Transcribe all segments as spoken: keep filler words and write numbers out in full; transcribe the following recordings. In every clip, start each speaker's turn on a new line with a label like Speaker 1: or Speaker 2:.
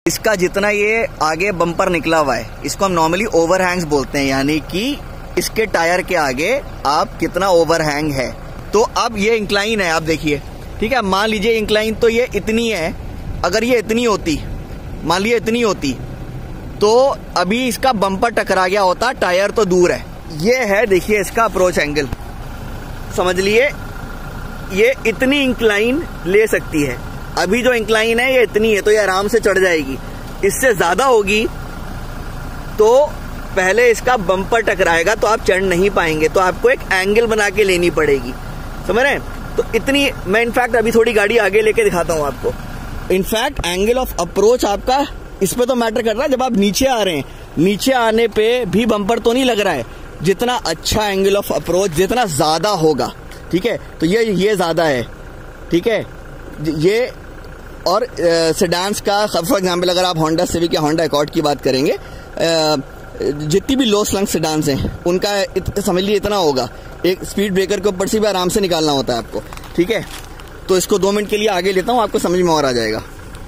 Speaker 1: इसका जितना ये आगे बम्पर निकला हुआ है इसको हम नॉर्मली ओवरहैंग्स बोलते हैं, यानी कि इसके टायर के आगे आप कितना ओवरहैंग है। तो अब ये इंक्लाइन है, आप देखिए, ठीक है। मान लीजिए इंक्लाइन तो ये इतनी है, अगर ये इतनी होती, मान लीजिए इतनी होती, तो अभी इसका बम्पर टकरा गया होता, टायर तो दूर है। ये है, देखिए इसका अप्रोच एंगल, समझ लिए, ये इतनी इंक्लाइन ले सकती है। अभी जो इंक्लाइन है ये इतनी है, तो ये आराम से चढ़ जाएगी। इससे ज्यादा होगी तो पहले इसका बम्पर टकराएगा, तो आप चढ़ नहीं पाएंगे, तो आपको एक एंगल बना के लेनी पड़ेगी, समझ रहे हैं। तो इतनी, मैं इनफैक्ट अभी थोड़ी गाड़ी आगे लेके दिखाता हूं आपको। इनफैक्ट एंगल ऑफ अप्रोच आपका इस पे तो मैटर कर रहा है। जब आप नीचे आ रहे हैं, नीचे आने पे भी बम्पर तो नहीं लग रहा है। जितना अच्छा एंगल ऑफ अप्रोच जितना ज्यादा होगा, ठीक है, तो ये ये ज्यादा है, ठीक है। ये और सेडान्स का, फॉर एग्जांपल अगर आप होंडा सिविक या होंडा अकॉर्ड की बात करेंगे, जितनी भी लो स्लंग सेडान्स हैं उनका इत, समझ लीजिए इतना होगा। एक स्पीड ब्रेकर के ऊपर से भी आराम से निकालना होता है आपको, ठीक है। तो इसको दो मिनट के लिए आगे लेता हूं, आपको समझ में और आ जाएगा।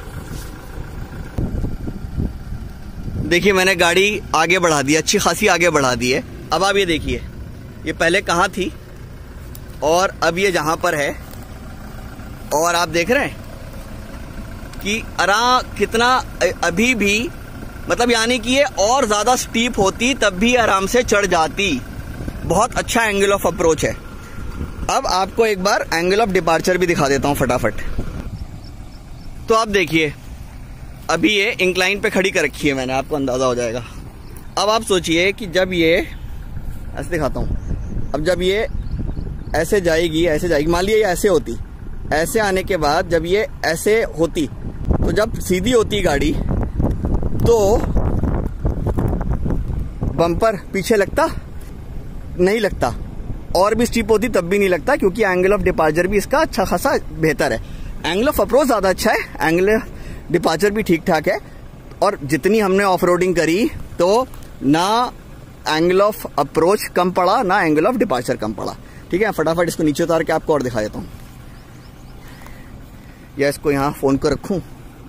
Speaker 1: देखिए मैंने गाड़ी आगे बढ़ा दी, अच्छी खासी आगे बढ़ा दी है। अब आप ये देखिए, ये पहले कहाँ थी और अब ये जहां पर है, और आप देख रहे हैं कि आराम कितना अभी भी, मतलब यानी कि ये और ज्यादा स्टीप होती तब भी आराम से चढ़ जाती। बहुत अच्छा एंगल ऑफ अप्रोच है। अब आपको एक बार एंगल ऑफ डिपार्चर भी दिखा देता हूं फटाफट। तो आप देखिए, अभी ये इंक्लाइन पे खड़ी कर रखी है मैंने, आपको अंदाजा हो जाएगा। अब आप सोचिए कि जब ये, ऐसे दिखाता हूं, अब जब ये ऐसे जाएगी, ऐसे जाएगी, मान लीजिए ये ऐसे होती, ऐसे आने के बाद जब ये ऐसे होती, तो जब सीधी होती गाड़ी तो बम्पर पीछे लगता नहीं लगता, और भी स्टीप होती तब भी नहीं लगता, क्योंकि एंगल ऑफ डिपार्चर भी इसका अच्छा खासा बेहतर है। एंगल ऑफ अप्रोच ज्यादा अच्छा है, एंगल डिपार्चर भी ठीक ठाक है। और जितनी हमने ऑफ रोडिंग करी तो ना एंगल ऑफ अप्रोच कम पड़ा ना एंगल ऑफ डिपार्चर कम पड़ा, ठीक है। फटाफट इसको नीचे उतार के आपको और दिखा देता हूं, या इसको यहां फोन को रखूं।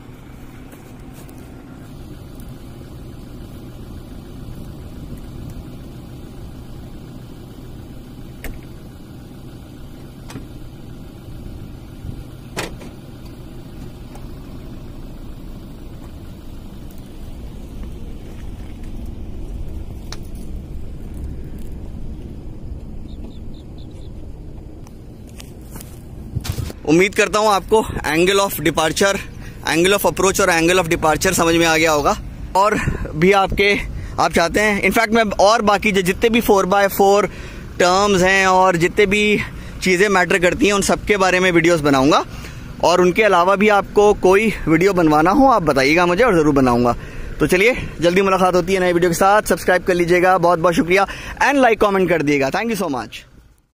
Speaker 1: उम्मीद करता हूं आपको angle of departure, angle of approach और एंगल ऑफ डिपार्चर समझ में आ गया होगा। और भी आपके आप चाहते हैं, इनफैक्ट मैं और बाकी जितने भी फोर बाय फोर टर्म्स हैं और जितने भी चीज़ें मैटर करती हैं उन सब के बारे में वीडियोस बनाऊंगा। और उनके अलावा भी आपको कोई वीडियो बनवाना हो आप बताइएगा मुझे, और ज़रूर बनाऊंगा। तो चलिए, जल्दी मुलाकात होती है नए वीडियो के साथ। सब्सक्राइब कर लीजिएगा, बहुत बहुत शुक्रिया, एंड लाइक कॉमेंट कर दिएगा। Thank you so much.